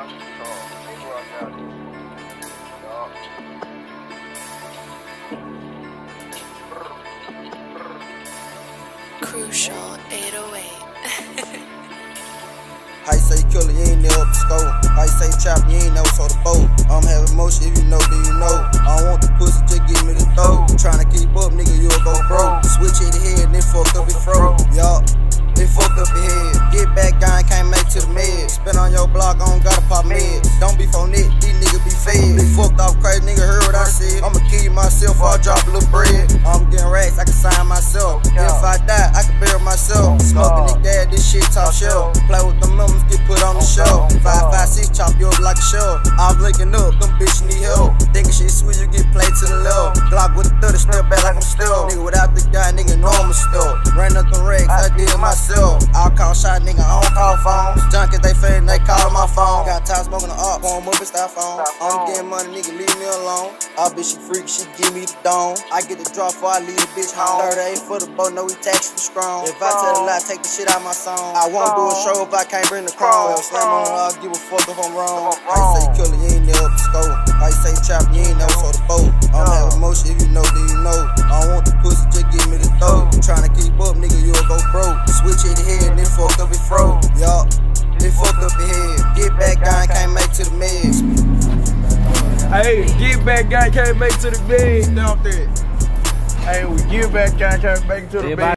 Crucial 808. How you say killer, you ain't never up the score. How you say chop, you ain't never saw the boat. I'm having motion, if you know, then you know. I don't want the pussy, just give me the throat. Tryna keep up, nigga, you'll go broke. Switch in the head, then fuck up your throat. Yup, then fuck up your head. Get back, guy, can't make to the med. Spin on your block, I don't gotta pop meds. Don't be phone it, these niggas be fed. They fucked off crazy, nigga heard what I said. I'ma kill myself, I'll drop a little bread. I'm getting racks, I can sign myself. If I die, I can bury myself. Smoking the gas, this shit top shelf. Play with the members, get put on the shelf. 556, chop you up like a shelf. I'm blinking up, them bitches need help. Thinking shit sweet, you get played to the left. Glock with a 30, step back like I'm still. Nigga without the guy, nigga know I'm a still. Ran up them racks, I did it myself. I'll call shot, nigga, I don't call phones. Junkies, they fading, they call my phone. Got tired smoking the up, pour 'em up and styrofoam. I'm getting money, nigga, leave me alone. Our bitch, she freak, she give me the dome. I get the drop before I leave the bitch home. 38 for the boat, no, we tax for strong. If I tell a lie, take the shit out my song. I won't do a show if I can't bring the chrome. Slam on, I'll give a fuck if I'm wrong. How you say killer, you ain't never up the score. How you say chop, you ain't never saw the boat. I'm having motion, if you know, then you know. I don't want the pussy, just give me the throat. Tryna keep up, nigga, you'll go broke. Switch in the head, then fuck up your throat. Yup, then fuck up your head. Get back, guy, can't make to the meds. Hey, get back, guy, can't make to the bed. Hey, we get back, guy, can't make to the bed.